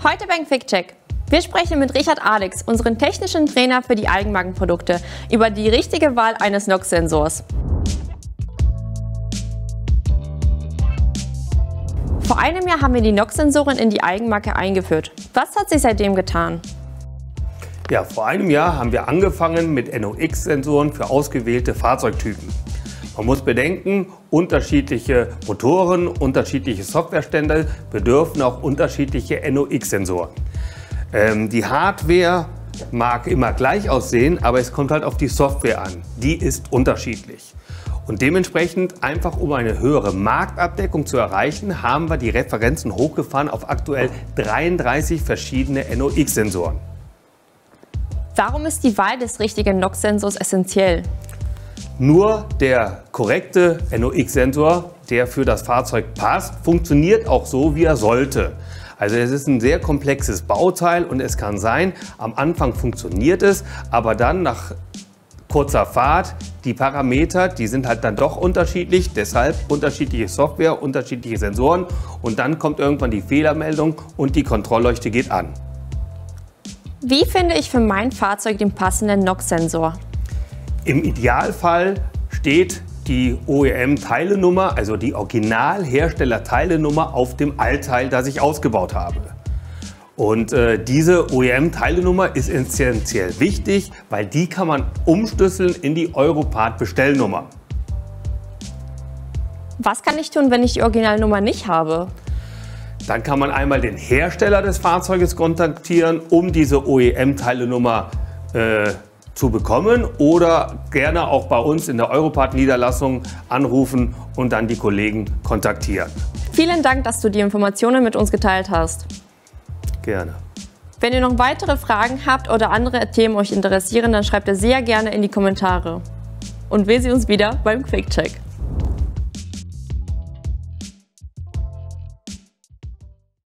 Heute beim Quick-Check. Wir sprechen mit Richard Alex, unserem technischen Trainer für die Eigenmarkenprodukte, über die richtige Wahl eines NOx-Sensors. Vor einem Jahr haben wir die NOx-Sensoren in die Eigenmarke eingeführt. Was hat sich seitdem getan? Ja, vor einem Jahr haben wir angefangen mit NOx-Sensoren für ausgewählte Fahrzeugtypen. Man muss bedenken, unterschiedliche Motoren, unterschiedliche Softwarestände bedürfen auch unterschiedliche NOx-Sensoren. Die Hardware mag immer gleich aussehen, aber es kommt halt auf die Software an. Die ist unterschiedlich. Und dementsprechend, einfach um eine höhere Marktabdeckung zu erreichen, haben wir die Referenzen hochgefahren auf aktuell 33 verschiedene NOx-Sensoren. Warum ist die Wahl des richtigen NOx-Sensors essentiell? Nur der korrekte NOx-Sensor, der für das Fahrzeug passt, funktioniert auch so, wie er sollte. Also es ist ein sehr komplexes Bauteil und es kann sein, am Anfang funktioniert es, aber dann nach kurzer Fahrt, die Parameter, die sind halt dann doch unterschiedlich, deshalb unterschiedliche Software, unterschiedliche Sensoren und dann kommt irgendwann die Fehlermeldung und die Kontrollleuchte geht an. Wie finde ich für mein Fahrzeug den passenden NOx-Sensor? Im Idealfall steht die OEM-Teilenummer, also die Originalhersteller-Teilenummer auf dem Altteil, das ich ausgebaut habe. Und diese OEM-Teilenummer ist essentiell wichtig, weil die kann man umschlüsseln in die EUROPART-Bestellnummer. Was kann ich tun, wenn ich die Originalnummer nicht habe? Dann kann man einmal den Hersteller des Fahrzeuges kontaktieren, um diese OEM-Teilenummer zu bekommen oder gerne auch bei uns in der EUROPART-Niederlassung anrufen und dann die Kollegen kontaktieren. Vielen Dank, dass du die Informationen mit uns geteilt hast. Gerne. Wenn ihr noch weitere Fragen habt oder andere Themen euch interessieren, dann schreibt ihr sehr gerne in die Kommentare. Und wir sehen uns wieder beim Quick-Check.